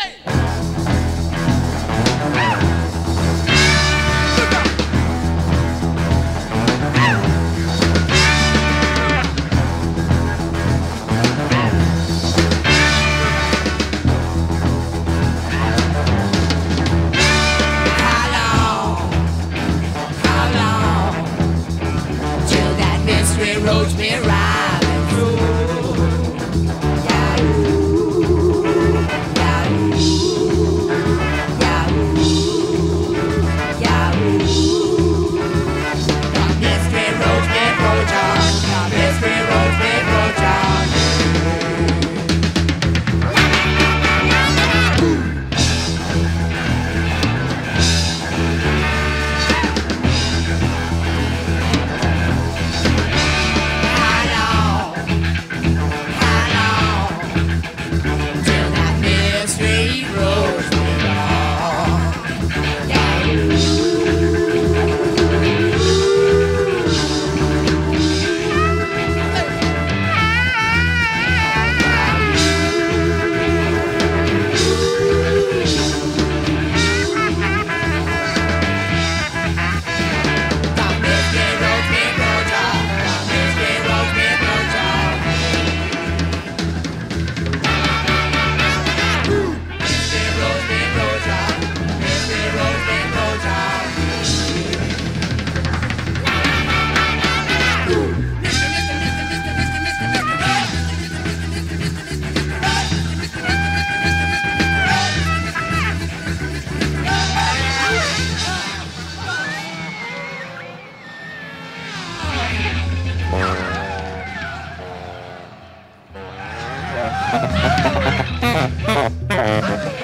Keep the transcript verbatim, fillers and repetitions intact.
Roach me riding through. Yahoo, Yahoo, Yahoo, Yahoo. The mystery roach me roach on. The mystery roach me roach on. Ha ha ha ha ha ha!